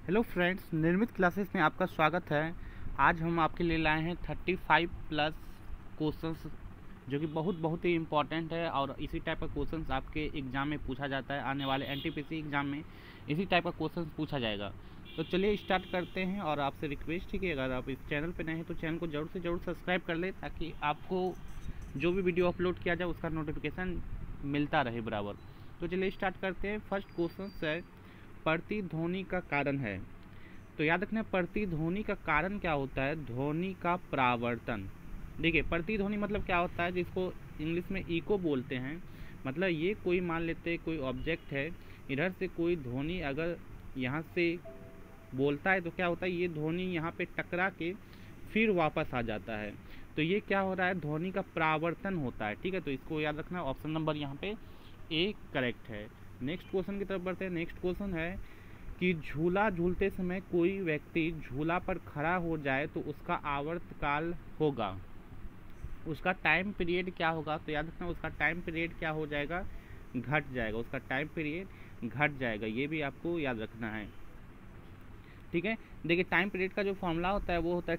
Hello friends, निर्मित classes में आपका स्वागत है। आज हम आपके लिए लाए हैं 35 प्लस क्वेश्चंस जो कि बहुत ही इम्पॉर्टेंट है और इसी टाइप का क्वेश्चंस आपके एग्ज़ाम में पूछा जाता है। आने वाले एनटीपीसी एग्ज़ाम में इसी टाइप का क्वेश्चंस पूछा जाएगा। तो चलिए स्टार्ट करते हैं। और आपसे रिक्वेस्ट है कि अगर आप इस चैनल पर नए हैं तो चैनल को ज़रूर से ज़रूर सब्सक्राइब कर लें, ताकि आपको जो भी वीडियो अपलोड किया जाए उसका नोटिफिकेशन मिलता रहे बराबर। तो चलिए स्टार्ट करते हैं। फर्स्ट क्वेश्चन है, प्रतिध्वनि का कारण है। तो याद रखना, प्रतिध्वनि का कारण क्या होता है? ध्वनि का परावर्तन। देखिए, प्रतिध्वनि मतलब क्या होता है, जिसको इंग्लिश में इको बोलते हैं। मतलब ये कोई मान लेते हैं कोई ऑब्जेक्ट है, इधर से कोई ध्वनि अगर यहाँ से बोलता है तो क्या होता है, ये ध्वनि यहाँ पे टकरा के फिर वापस आ जाता है। तो ये क्या हो रहा है, ध्वनि का परावर्तन होता है। ठीक है, तो इसको याद रखना। ऑप्शन नंबर यहाँ पे ए करेक्ट है। नेक्स्ट क्वेश्चन की तरफ बढ़ते हैं। नेक्स्ट क्वेश्चन है कि झूला झूलते समय कोई व्यक्ति झूला पर खड़ा हो जाए तो उसका आवर्तकाल होगा, उसका टाइम पीरियड क्या होगा? तो याद रखना, उसका टाइम पीरियड क्या हो जाएगा, घट जाएगा। उसका टाइम पीरियड घट जाएगा, ये भी आपको याद रखना है। ठीक है, देखिए टाइम पीरियड का जो फॉर्मूला होता है वो होता है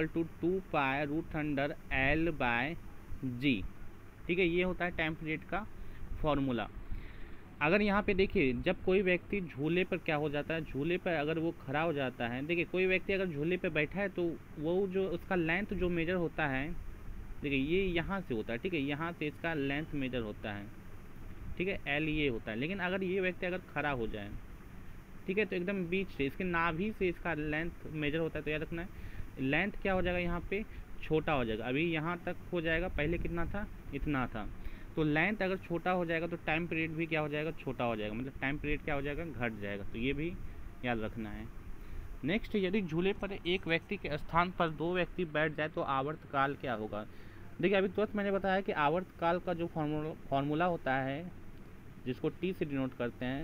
T=2π√_L/G। ठीक है, ये होता है टाइम पीरियड का फॉर्मूला। अगर यहाँ पे देखिए, जब कोई व्यक्ति झूले पर क्या हो जाता है, झूले पर अगर वो खड़ा हो जाता है, देखिए कोई व्यक्ति अगर झूले पर बैठा है तो वो जो उसका लेंथ जो मेजर होता है, देखिए ये यहाँ से होता है। ठीक है, यहाँ से इसका लेंथ मेजर होता है। ठीक है, एल ये होता है। लेकिन अगर ये व्यक्ति अगर खड़ा हो जाए, ठीक है, तो एकदम बीच से इसके नाभि से इसका लेंथ मेजर होता है। तो याद रखना है, लेंथ क्या हो जाएगा, यहाँ पे छोटा हो जाएगा। अभी यहाँ तक हो जाएगा, पहले कितना था, इतना था। तो लेंथ अगर छोटा हो जाएगा तो टाइम पीरियड भी क्या हो जाएगा, छोटा हो जाएगा। मतलब टाइम पीरियड क्या हो जाएगा, घट जाएगा। तो ये भी याद रखना है। नेक्स्ट, यदि झूले पर एक व्यक्ति के स्थान पर दो व्यक्ति बैठ जाए तो आवर्तकाल क्या होगा? देखिए, अभी तुरंत मैंने बताया कि आवर्तकाल का जो फॉर्मूला होता है, जिसको टी से डिनोट करते हैं,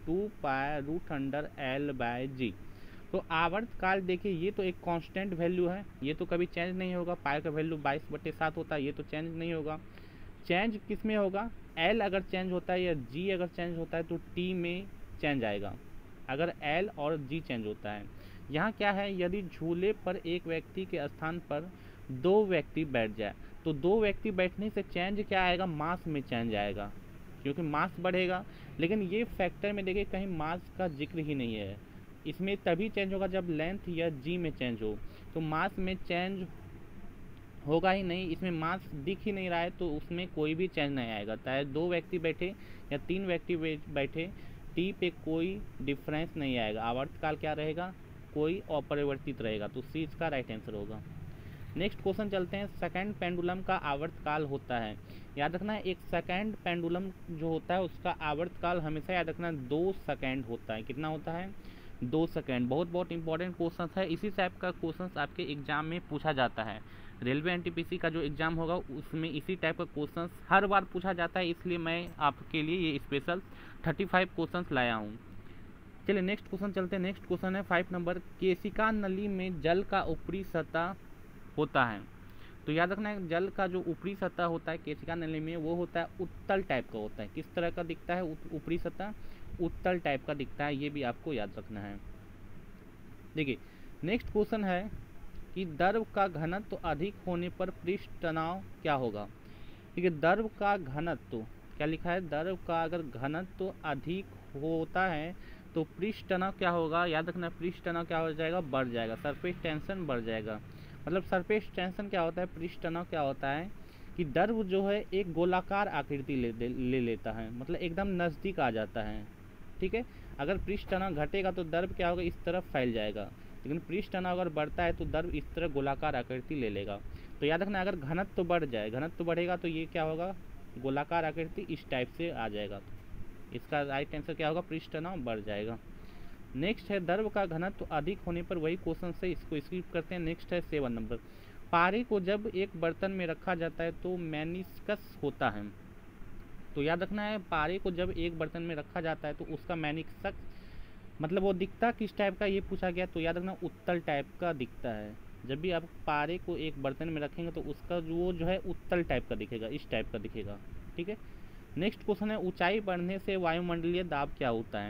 2π√_L/G। तो आवर्तकाल देखिए, ये तो एक कांस्टेंट वैल्यू है, ये तो कभी चेंज नहीं होगा। पाई का वैल्यू 22/7 होता है, ये तो चेंज नहीं होगा। चेंज किस में होगा, एल अगर चेंज होता है या जी अगर चेंज होता है तो टी में चेंज आएगा, अगर एल और जी चेंज होता है। यहाँ क्या है, यदि झूले पर एक व्यक्ति के स्थान पर दो व्यक्ति बैठ जाए तो दो व्यक्ति बैठने से चेंज क्या आएगा, मास में चेंज आएगा, क्योंकि मास बढ़ेगा। लेकिन ये फैक्टर में देखिए कहीं मास का जिक्र ही नहीं है। इसमें तभी चेंज होगा जब लेंथ या जी में चेंज हो, तो मास में चेंज होगा ही नहीं। इसमें मास दिख ही नहीं रहा है, तो उसमें कोई भी चेंज नहीं आएगा। चाहे दो व्यक्ति बैठे या तीन व्यक्ति बैठे, टी पे कोई डिफरेंस नहीं आएगा। आवर्तकाल क्या रहेगा, कोई अपरिवर्तित रहेगा। तो सी इसका राइट आंसर होगा। नेक्स्ट क्वेश्चन चलते हैं। सेकंड पेंडुलम का आवर्तकाल होता है, याद रखना है, एक सेकंड पेंडुलम जो होता है उसका आवर्तकाल हमेशा याद रखना 2 सेकंड होता है। कितना होता है, 2 सेकंड। बहुत इंपॉर्टेंट क्वेश्चन है। इसी टाइप का क्वेश्चन आपके एग्जाम में पूछा जाता है। रेलवे एनटीपीसी का जो एग्जाम होगा उसमें इसी टाइप का क्वेश्चन हर बार पूछा जाता है, इसलिए मैं आपके लिए ये स्पेशल 35 क्वेश्चन लाया हूँ। चलिए नेक्स्ट क्वेश्चन चलते हैं। नेक्स्ट क्वेश्चन है 5 नंबर, केशिका नली में जल का ऊपरी सतह होता है। तो याद रखना है, जल का जो ऊपरी सतह होता है केशिका नली में, वो होता है उत्तल टाइप का होता है। किस तरह का दिखता है ऊपरी सतह, उत्तल टाइप का दिखता है। ये भी आपको याद रखना है। देखिए नेक्स्ट क्वेश्चन है कि द्रव का घनत्व अधिक होने पर पृष्ठ तनाव क्या होगा? ठीक है, द्रव का घनत्व क्या लिखा है, द्रव का अगर घनत्व अधिक होता है तो पृष्ठ तनाव क्या होगा? याद रखना, पृष्ठ तनाव क्या हो जाएगा, बढ़ जाएगा। सरफेस टेंशन बढ़ जाएगा। मतलब सरफेस टेंशन क्या होता है, पृष्ठ तनाव क्या होता है कि द्रव जो है एक गोलाकार आकृति ले लेता है, मतलब एकदम नज़दीक आ जाता है। ठीक है, अगर पृष्ठ तनाव घटेगा तो द्रव क्या होगा, इस तरफ फैल जाएगा। लेकिन पृष्ठ तनाव अगर बढ़ता है तो द्रव इस तरह गोलाकार आकृति ले लेगा। तो याद रखना, अगर घनत्व तो बढ़ जाए, घनत्व बढ़ेगा तो ये क्या होगा, गोलाकार आकृति इस टाइप से आ जाएगा। तो इसका राइट आंसर क्या होगा, पृष्ठ तनाव बढ़ जाएगा। नेक्स्ट है, द्रव का घनत्व अधिक होने पर, वही क्वेश्चन से इसको स्किप करते हैं। नेक्स्ट है 7 नंबर, पारे को जब एक बर्तन में रखा जाता है तो मेनिस्कस होता है। तो याद रखना है, पारे को जब एक बर्तन में रखा जाता है तो उसका मेनिस्कस मतलब वो दिखता किस टाइप का, ये पूछा गया। तो याद रखना, उत्तल टाइप का दिखता है। जब भी आप पारे को एक बर्तन में रखेंगे तो उसका जो है उत्तल टाइप का दिखेगा, इस टाइप का दिखेगा। ठीक है, नेक्स्ट क्वेश्चन है, ऊंचाई बढ़ने से वायुमंडलीय दाब क्या होता है?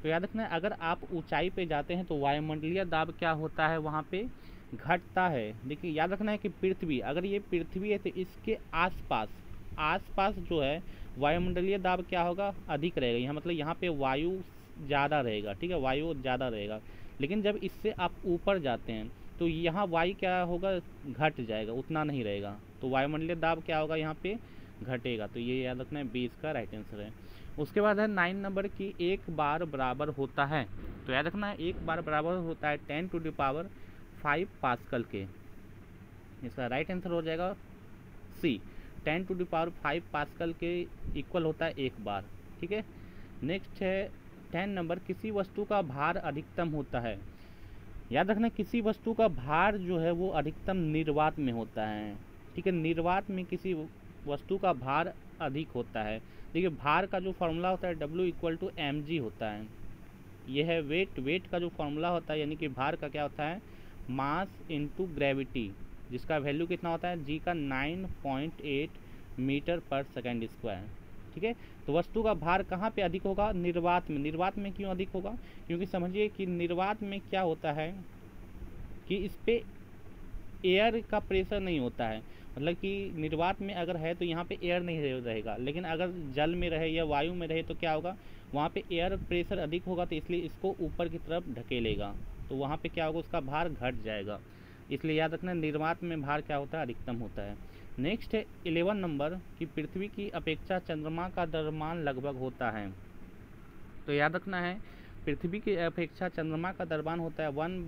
तो याद रखना अगर आप ऊंचाई पे जाते हैं तो वायुमंडलीय दाब क्या होता है, वहाँ पे घटता है। देखिए याद रखना है कि पृथ्वी, अगर ये पृथ्वी है तो इसके आसपास जो है वायुमंडलीय दाब क्या होगा, अधिक रहेगा। यहाँ मतलब यहाँ पे वायु ज़्यादा रहेगा, ठीक है, वायु ज़्यादा रहेगा। लेकिन जब इससे आप ऊपर जाते हैं तो यहाँ वायु क्या होगा, घट जाएगा, उतना नहीं रहेगा। तो वायुमंडलीय दाब क्या होगा, यहाँ पे घटेगा। तो ये याद रखना है, 20 का राइट आंसर है। उसके बाद है 9 नंबर की एक बार बराबर होता है। तो याद रखना है एक बार बराबर होता है 10⁵ पास्कल के। इसका राइट आंसर हो जाएगा सी, 10⁵ पास्कल के इक्वल होता है एक बार, ठीक है। नेक्स्ट है 10 नंबर, किसी वस्तु का भार अधिकतम होता है। याद रखना किसी वस्तु का भार जो है वो अधिकतम निर्वात में होता है, ठीक है। निर्वात में किसी वस्तु का भार अधिक होता है। देखिए भार का जो फॉर्मूला होता है W = mg होता है। यह है वेट का जो फॉर्मूला होता है, यानी कि भार का क्या होता है, मास इनटू ग्रेविटी, जिसका वैल्यू कितना होता है, g का 9.8 मीटर/सेकंड², ठीक है। तो वस्तु का भार कहाँ पे अधिक होगा, निर्वात में। निर्वात में क्यों अधिक होगा, क्योंकि समझिए कि निर्वात में क्या होता है कि इस पे एयर का प्रेशर नहीं होता है। मतलब कि निर्वात में अगर है तो यहाँ पे एयर नहीं रहेगा, लेकिन अगर जल में रहे या वायु में रहे तो क्या होगा, वहाँ पे एयर प्रेशर अधिक होगा, तो इसलिए इसको ऊपर की तरफ ढकेलेगा, तो वहाँ पे क्या होगा, उसका भार घट जाएगा। इसलिए याद रखना निर्वात में भार क्या होता है, अधिकतम होता है। नेक्स्ट है 11 नंबर कि पृथ्वी की अपेक्षा चंद्रमा का द्रव्यमान लगभग होता है। तो याद रखना है पृथ्वी की अपेक्षा चंद्रमा का द्रव्यमान होता है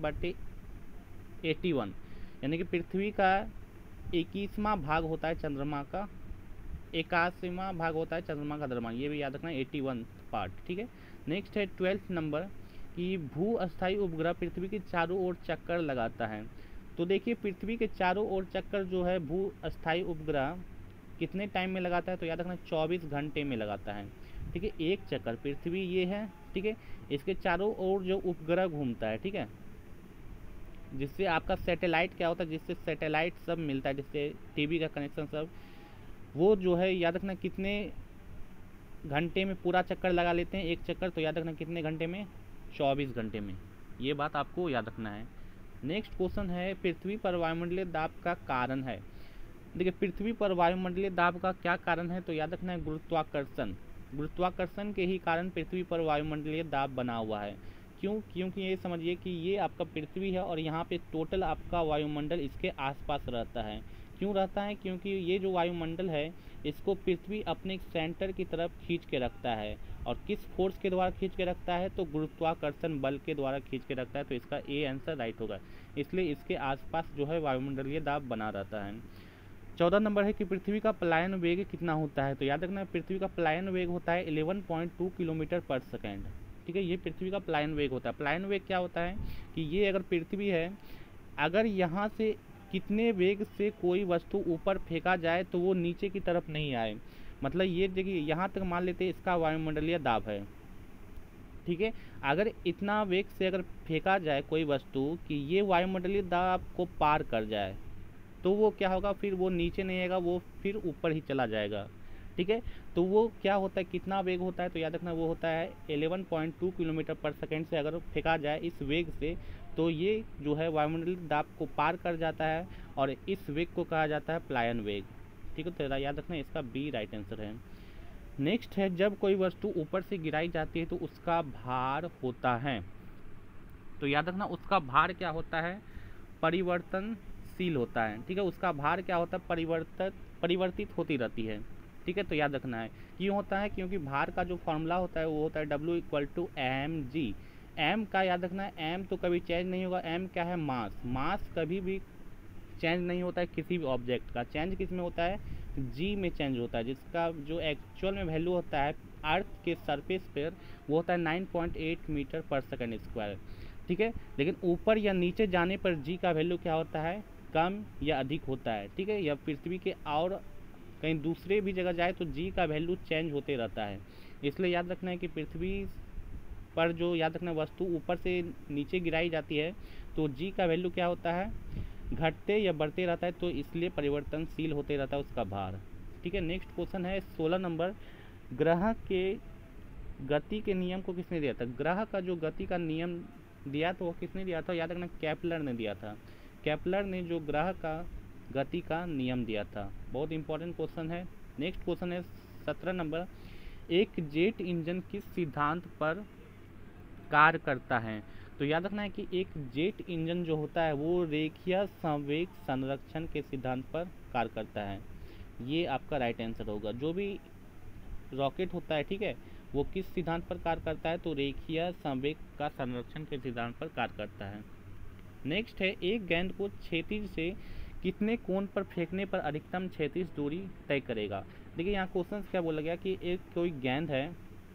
1/81, यानी कि पृथ्वी का 21वां भाग होता है चंद्रमा का, 81वां भाग होता है चंद्रमा का द्रव्यमान, ये भी याद रखना 81 पार्ट, ठीक है। नेक्स्ट है 12 नंबर कि भू अस्थायी उपग्रह पृथ्वी के चारों ओर चक्कर लगाता है। तो देखिए पृथ्वी के चारों ओर चक्कर जो है भू अस्थायी उपग्रह कितने टाइम में लगाता है, तो याद रखना 24 घंटे में लगाता है, ठीक है। एक चक्कर पृथ्वी ये है, ठीक है, इसके चारों ओर जो उपग्रह घूमता है, ठीक है, जिससे आपका सैटेलाइट क्या होता है, जिससे सैटेलाइट सब मिलता है, जिससे टीवी का कनेक्शन सब, वो जो है याद रखना कितने घंटे में पूरा चक्कर लगा लेते हैं, एक चक्कर। तो याद रखना कितने घंटे में, 24 घंटे में, ये बात आपको याद रखना है। नेक्स्ट क्वेश्चन है पृथ्वी पर वायुमंडलीय दाब का कारण है। देखिए पृथ्वी पर वायुमंडलीय दाब का क्या कारण है, तो याद रखना है गुरुत्वाकर्षण के ही कारण पृथ्वी पर वायुमंडलीय दाब बना हुआ है। क्यों, क्योंकि ये समझिए कि ये आपका पृथ्वी है और यहाँ पे टोटल आपका वायुमंडल इसके आसपास रहता है। क्यों रहता है, क्योंकि ये जो वायुमंडल है इसको पृथ्वी अपने सेंटर की तरफ खींच के रखता है। और किस फोर्स के द्वारा खींच के रखता है, तो गुरुत्वाकर्षण बल के द्वारा खींच के रखता है। तो इसका ए आंसर राइट होगा, इसलिए इसके आसपास जो है वायुमंडलीय दाब बना रहता है। 14 नंबर है कि पृथ्वी का पलायन वेग कितना होता है। तो याद रखना पृथ्वी का पलायन वेग होता है 11.2 किलोमीटर/सेकेंड, ठीक है। ये पृथ्वी का पलायन वेग होता है। पलायन वेग क्या होता है कि ये अगर पृथ्वी है, अगर यहाँ से कितने वेग से कोई वस्तु ऊपर फेंका जाए तो वो नीचे की तरफ नहीं आए। मतलब ये देखिए यहाँ तक मान लेते हैं इसका वायुमंडलीय दाब है, ठीक है। अगर इतना वेग से अगर फेंका जाए कोई वस्तु कि ये वायुमंडलीय दाब को पार कर जाए, तो वो क्या होगा, फिर वो नीचे नहीं आएगा, वो फिर ऊपर ही चला जाएगा, ठीक है। तो वो क्या होता है, कितना वेग होता है, तो याद रखना वो होता है 11.2 किलोमीटर/सेकेंड से अगर फेंका जाए इस वेग से, तो ये जो है वायुमंडलीय दाब को पार कर जाता है और इस वेग को कहा जाता है पलायन वेग, ठीक है। तो याद रखना इसका बी राइट आंसर है। नेक्स्ट है जब कोई वस्तु ऊपर से गिराई जाती है तो उसका भार होता है। तो याद रखना उसका भार क्या होता है, परिवर्तनशील होता है, ठीक है। उसका भार क्या होता है, परिवर्तित होती रहती है, ठीक है। तो याद रखना है क्यों होता है, क्योंकि भार का जो फॉर्मूला होता है वो होता है W = mg। एम का याद रखना है, एम तो कभी चेंज नहीं होगा। एम क्या है, मास कभी भी चेंज नहीं होता है किसी भी ऑब्जेक्ट का। चेंज किस में होता है, जी में चेंज होता है, जिसका जो एक्चुअल में वैल्यू होता है अर्थ के सरफेस पर वो होता है 9.8 मीटर/सेकंड², ठीक है। लेकिन ऊपर या नीचे जाने पर जी का वैल्यू क्या होता है, कम या अधिक होता है, ठीक है। या पृथ्वी के और कहीं दूसरे भी जगह जाए तो जी का वैल्यू चेंज होते रहता है। इसलिए याद रखना है कि पृथ्वी पर जो याद रखना वस्तु ऊपर से नीचे गिराई जाती है तो जी का वैल्यू क्या होता है, घटते या बढ़ते रहता है, तो इसलिए परिवर्तनशील होते रहता है उसका भार, ठीक है। नेक्स्ट क्वेश्चन है 16 नंबर, ग्रह के गति के नियम को किसने दिया था? ग्रह का जो गति का नियम दिया तो वो किसने दिया था? याद रखना, केपलर ने दिया था। केपलर ने जो ग्रह का गति का नियम दिया था। बहुत इंपॉर्टेंट क्वेश्चन है। नेक्स्ट क्वेश्चन है 17 नंबर, एक जेट इंजन किस सिद्धांत पर कार्य करता है? तो याद रखना है कि एक जेट इंजन जो होता है वो रेखीय संवेग संरक्षण के सिद्धांत पर कार्य करता है। ये आपका राइट आंसर होगा। जो भी रॉकेट होता है, ठीक है, वो किस सिद्धांत पर कार्य करता है? तो रेखीय संवेग का संरक्षण के सिद्धांत पर कार्य करता है। नेक्स्ट है, एक गेंद को क्षैतिज से कितने कोण पर फेंकने पर अधिकतम क्षैतिज दूरी तय करेगा? देखिए यहाँ क्वेश्चन क्या बोला गया कि एक कोई गेंद है,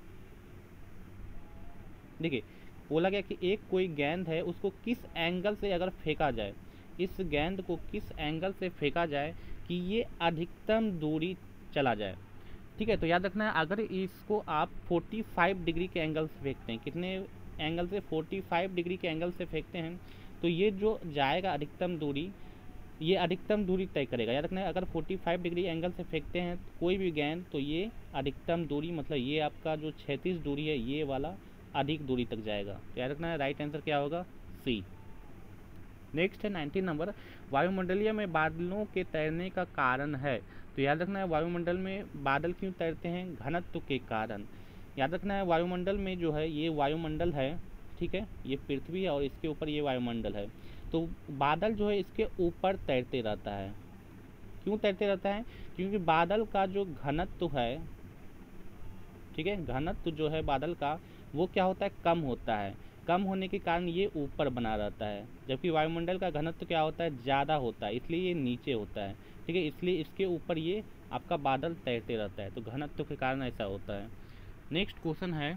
देखिए बोला गया कि एक कोई गेंद है, उसको किस एंगल से अगर फेंका जाए, इस गेंद को किस एंगल से फेंका जाए कि ये अधिकतम दूरी चला जाए। ठीक है, तो याद रखना है, अगर इसको आप 45 डिग्री के एंगल से फेंकते हैं, कितने एंगल से? 45 डिग्री के एंगल से फेंकते हैं, तो ये जो जाएगा अधिकतम दूरी, ये अधिकतम दूरी तय करेगा। याद रखना है, अगर 45 डिग्री एंगल से फेंकते हैं कोई भी गेंद, तो ये अधिकतम दूरी, मतलब ये आपका जो क्षैतिज दूरी है, ये वाला अधिक दूरी तक जाएगा। तो याद रखना है, राइट आंसर क्या होगा? सी। नेक्स्ट है 19 नंबर, वायुमंडलीय में बादलों के तैरने का कारण है? तो याद रखना है, वायुमंडल में बादल क्यों तैरते हैं? घनत्व के कारण। याद रखना है, वायुमंडल में जो है, ये वायुमंडल है, ठीक है, ये पृथ्वी है और इसके ऊपर ये वायुमंडल है, तो बादल जो है इसके ऊपर तैरते रहता है। क्यों तैरते रहता है? क्योंकि बादल का जो घनत्व है, ठीक है, घनत्व जो है बादल का, वो क्या होता है? कम होता है। कम होने के कारण ये ऊपर बना रहता है, जबकि वायुमंडल का घनत्व क्या होता है? ज़्यादा होता है, इसलिए ये नीचे होता है। ठीक है, इसलिए इसके ऊपर ये आपका बादल तैरते रहता है, तो घनत्व के कारण ऐसा होता है। नेक्स्ट क्वेश्चन है,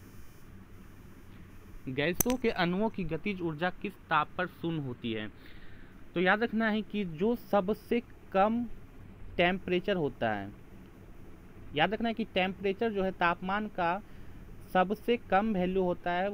गैसों के अणुओं की गतिज ऊर्जा किस ताप पर शून्य होती है? तो याद रखना है कि जो सबसे कम टेम्परेचर होता है, याद रखना है कि टेम्परेचर जो है, तापमान का सबसे कम वैल्यू होता है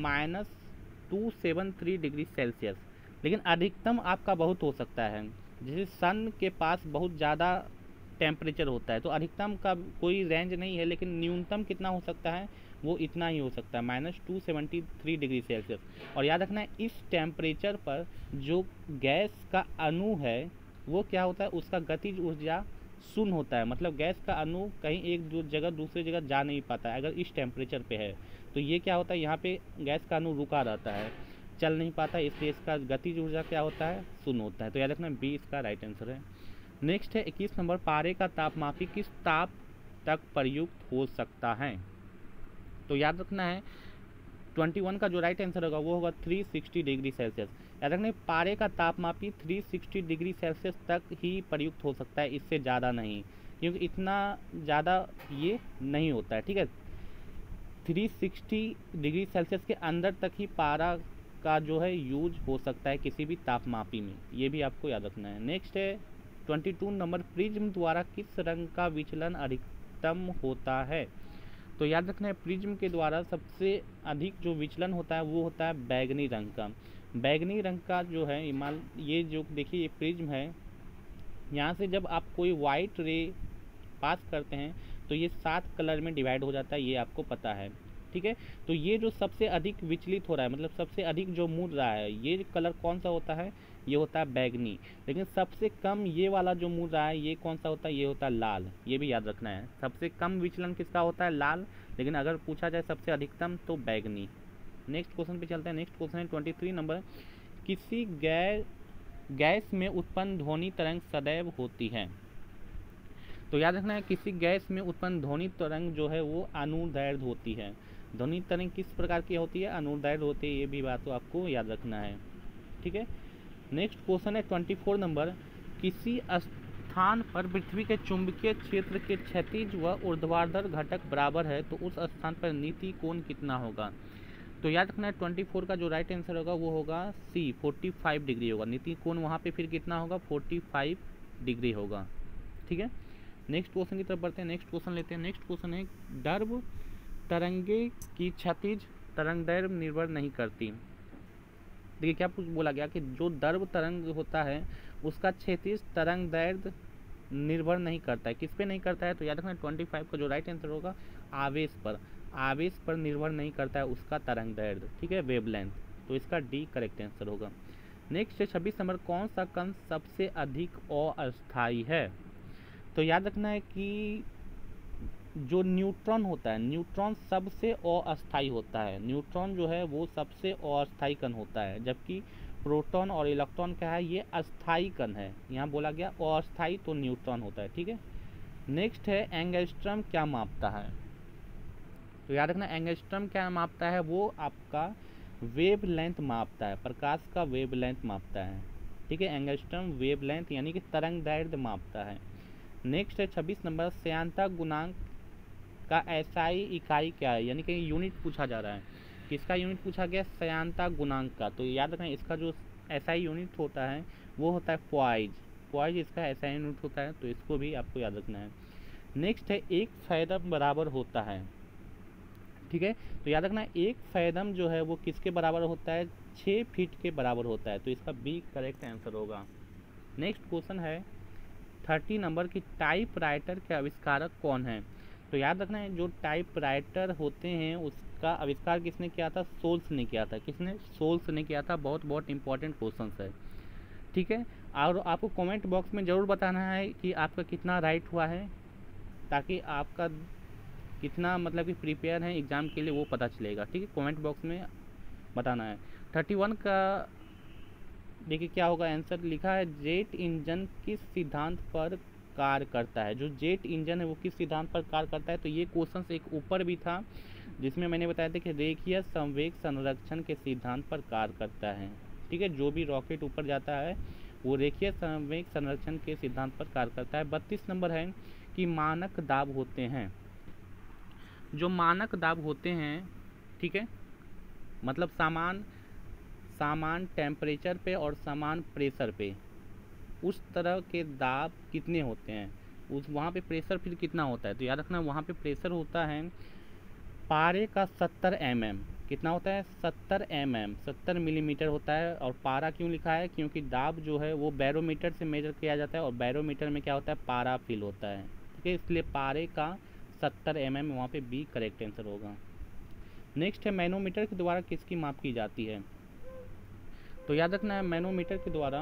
-273 डिग्री सेल्सियस, लेकिन अधिकतम आपका बहुत हो सकता है। जैसे सन के पास बहुत ज़्यादा टेम्परेचर होता है, तो अधिकतम का कोई रेंज नहीं है, लेकिन न्यूनतम कितना हो सकता है? वो इतना ही हो सकता है, -273 डिग्री सेल्सियस। और याद रखना है, इस टेम्परेचर पर जो गैस का अणु है वो क्या होता है? उसका गतिज ऊर्जा शून्य होता है, मतलब गैस का अणु कहीं एक जगह दूसरी जगह जा नहीं पाता है अगर इस टेम्परेचर पे है। तो ये क्या होता है? यहाँ पे गैस का अणु रुका रहता है, चल नहीं पाता, इसलिए इसका गतिज ऊर्जा क्या होता है? शून्य होता है। तो याद रखना, बी इसका राइट आंसर है। नेक्स्ट है 21 नंबर, पारे का तापमापी किस ताप तक प्रयुक्त हो सकता है? तो याद रखना है, 21 का जो राइट आंसर होगा वो होगा 360 डिग्री सेल्सियस। याद रखना, पारे का तापमापी 360 डिग्री सेल्सियस तक ही प्रयुक्त हो सकता है, इससे ज़्यादा नहीं, क्योंकि इतना ज़्यादा ये नहीं होता है। ठीक है, 360 डिग्री सेल्सियस के अंदर तक ही पारा का जो है यूज हो सकता है किसी भी तापमापी में, ये भी आपको याद रखना है। नेक्स्ट है 22 नंबर, प्रिज्म द्वारा किस रंग का विचलन अधिकतम होता है? तो याद रखना है, प्रिज्म के द्वारा सबसे अधिक जो विचलन होता है वो होता है बैगनी रंग का। बैगनी रंग का जो है, ये जो देखिए, ये प्रिज्म है, यहाँ से जब आप कोई वाइट रे पास करते हैं तो ये 7 कलर में डिवाइड हो जाता है, ये आपको पता है। ठीक है, तो ये जो सबसे अधिक विचलित हो रहा है, मतलब सबसे अधिक जो मुड़ रहा है, ये कलर कौन सा होता है? ये होता है बैगनी। लेकिन सबसे कम ये वाला जो मुड़ रहा है, ये कौन सा होता है? ये होता है लाल। ये भी याद रखना है, सबसे कम विचलन किसका होता है? लाल। लेकिन अगर पूछा जाए सबसे अधिकतम, तो बैगनी। नेक्स्ट क्वेश्चन पे चलते हैं। नेक्स्ट क्वेश्चन है 23 नंबर, किसी गैस में उत्पन्न ध्वनि तरंग सदैव होती है? तो याद रखना है, किसी गैस में उत्पन्न ध्वनि तरंग जो है वो अनुदैर्ध्य होती है। ध्वनि तरंग किस प्रकार की होती है? अनुदैर्ध्य होती है, ये भी बात तो आपको याद रखना है। ठीक है, नेक्स्ट क्वेश्चन है 24 नंबर, किसी स्थान पर पृथ्वी के चुंबकीय क्षेत्र के क्षैतिज व ऊर्ध्वाधर घटक बराबर है, तो उस स्थान पर नीति कोण कितना होगा? तो याद रखना है, 24 का जो राइट आंसर होगा वो होगा सी, 45 डिग्री होगा। नीति कोण वहाँ पे फिर कितना होगा? 45 डिग्री होगा। ठीक है, नेक्स्ट क्वेश्चन की तरफ बढ़ते हैं। नेक्स्ट क्वेश्चन लेते हैं। नेक्स्ट क्वेश्चन है, ड्रव तरंगे की क्षैतिज तरंगदैर्घ्य निर्भर नहीं करती। देखिए क्या बोला गया कि जो ड्रव तरंग होता है उसका क्षैतिज तरंगदैर्घ्य निर्भर नहीं करता है। किस पे नहीं करता है? तो याद रखना 25 का जो राइट आंसर होगा आवेश पर। आवेश पर निर्भर नहीं करता है उसका तरंग दैर्ध्य, ठीक है, वेवलेंथ। तो इसका डी करेक्ट आंसर होगा। नेक्स्ट है 26 नंबर, कौन सा कण सबसे अधिक अस्थायी है? तो याद रखना है कि जो न्यूट्रॉन होता है, न्यूट्रॉन सबसे अस्थायी होता है। न्यूट्रॉन जो है वो सबसे अस्थायी कण होता है, जबकि प्रोटॉन और इलेक्ट्रॉन क्या है, ये अस्थायी कण है। यहाँ बोला गया अस्थायी, तो न्यूट्रॉन होता है, ठीक है। नेक्स्ट है एंगस्ट्रम क्या मापता है? तो याद रखना एंगस्ट्रम क्या मापता है, वो आपका वेव लेंथ मापता है, प्रकाश का वेव लेंथ मापता है, ठीक है। एंगस्ट्रम वेव लेंथ यानी कि तरंग दैर्ध्य मापता है। नेक्स्ट है 26 नंबर, श्यानता गुणांक का एसआई इकाई क्या है? यानी कि यूनिट पूछा जा रहा है, किसका यूनिट पूछा गया? श्यानता गुणांक का। तो याद रखना इसका जो एसआई यूनिट होता है वो होता है पॉइज। पॉइज इसका एसआई यूनिट होता है, तो इसको भी आपको याद रखना है। नेक्स्ट है एक फैदम बराबर होता है, ठीक है। तो याद रखना एक फैदम जो है वो किसके बराबर होता है? 6 फीट के बराबर होता है, तो इसका बी करेक्ट आंसर होगा। नेक्स्ट क्वेश्चन है 30 नंबर की टाइपराइटर के आविष्कारक कौन है? तो याद रखना है जो टाइपराइटर होते हैं उसका आविष्कार किसने किया था? सोल्स ने किया था। किसने? सोल्स ने किया था। बहुत इंपॉर्टेंट क्वेश्चन है, ठीक है। और आपको कमेंट बॉक्स में ज़रूर बताना है कि आपका कितना राइट हुआ है, ताकि आपका कितना मतलब कि प्रिपेयर है एग्ज़ाम के लिए वो पता चलेगा, ठीक है। कमेंट बॉक्स में बताना है। 31 का देखिए क्या होगा आंसर, लिखा है जेट इंजन किस सिद्धांत पर कार्य करता है? जो जेट इंजन है वो किस सिद्धांत पर कार्य करता है? तो ये क्वेश्चन एक ऊपर भी था जिसमें मैंने बताया था कि रेखीय संवेग संरक्षण के सिद्धांत पर कार्य करता है, ठीक है। जो भी रॉकेट ऊपर जाता है वो रेखीय संवेग संरक्षण के सिद्धांत पर कार्य करता है। 32 नंबर है कि मानक दाब होते हैं। जो मानक दाब होते हैं, ठीक है, मतलब सामान टेम्परेचर पे और समान प्रेशर पे उस तरह के दाब कितने होते हैं, उस वहाँ पे प्रेशर फिर कितना होता है? तो याद रखना वहाँ पे प्रेशर होता है पारे का 70 mm। कितना होता है? 70 mm, 70 मिलीमीटर होता है। और पारा क्यों लिखा है? क्योंकि दाब जो है वो बैरोमीटर से मेजर किया जाता है, और बैरोमीटर में क्या होता है? पारा फील होता है, ठीक है। इसलिए पारे का 70 mm वहाँ पे बी करेक्ट आंसर होगा। नेक्स्ट है मैनोमीटर के द्वारा किसकी माप की जाती है? तो याद रखना है मैनोमीटर के द्वारा,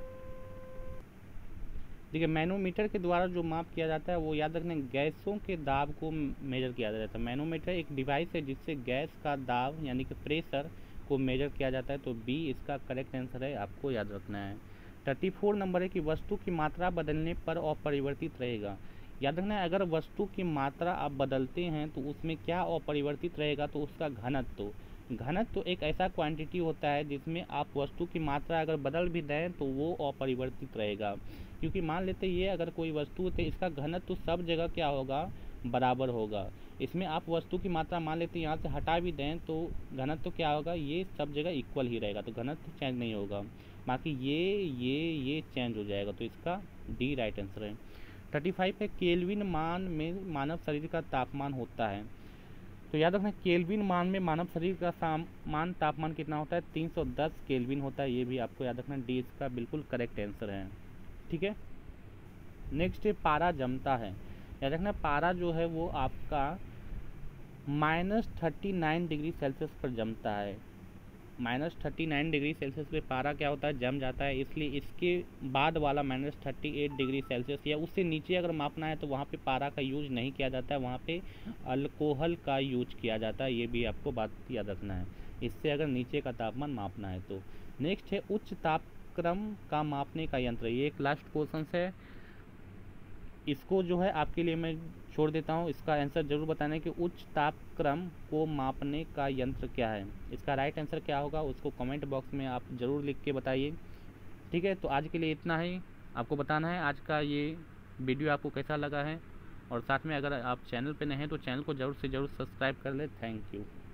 देखिए मैनोमीटर के द्वारा जो माप किया जाता है वो याद रखना गैसों के दाब को मेजर किया जाता है। मैनोमीटर एक डिवाइस है जिससे गैस का दाब यानी कि प्रेशर को मेजर किया जाता है, तो बी इसका करेक्ट आंसर है, आपको याद रखना है। 34 नंबर है कि वस्तु की मात्रा बदलने पर अपरिवर्तित रहेगा। याद रखना है अगर वस्तु की मात्रा आप बदलते हैं तो उसमें क्या अपरिवर्तित रहेगा? तो उसका घनत्व। घनत्व एक ऐसा क्वांटिटी होता है जिसमें आप वस्तु की मात्रा अगर बदल भी दें तो वो अपरिवर्तित रहेगा, क्योंकि मान लेते ये अगर कोई वस्तु है तो इसका घनत्व सब जगह क्या होगा? बराबर होगा। इसमें आप वस्तु की मात्रा मान लेते यहाँ से हटा भी दें तो घनत्व क्या होगा? ये सब जगह इक्वल ही रहेगा, तो घनत्व चेंज नहीं होगा। बाकी ये चेंज हो जाएगा, तो इसका डी राइट आंसर है। 35 है केल्विन मान में मानव शरीर का तापमान होता है। तो याद रखना केल्विन मान में मानव शरीर का सामान तापमान कितना होता है? 310 केल्विन होता है, ये भी आपको याद रखना। डी इसका बिल्कुल करेक्ट आंसर है, ठीक है। नेक्स्ट है पारा जमता है। याद रखना पारा जो है वो आपका -39 डिग्री सेल्सियस पर जमता है। -39 डिग्री सेल्सियस पे पारा क्या होता है? जम जाता है। इसलिए इसके बाद वाला -38 डिग्री सेल्सियस या उससे नीचे अगर मापना है तो वहाँ पे पारा का यूज नहीं किया जाता है, वहाँ पे अल्कोहल का यूज किया जाता है। ये भी आपको बात याद रखना है, इससे अगर नीचे का तापमान मापना है तो। नेक्स्ट है उच्च तापक्रम का मापने का यंत्र। ये एक लास्ट क्वेश्चन है, इसको जो है आपके लिए मैं छोड़ देता हूँ। इसका आंसर जरूर बताना है कि उच्च तापक्रम को मापने का यंत्र क्या है। इसका राइट आंसर क्या होगा उसको कमेंट बॉक्स में आप ज़रूर लिख के बताइए, ठीक है। तो आज के लिए इतना ही आपको बताना है। आज का ये वीडियो आपको कैसा लगा है, और साथ में अगर आप चैनल पे नए हैं तो चैनल को ज़रूर से ज़रूर सब्सक्राइब कर लें। Thank you.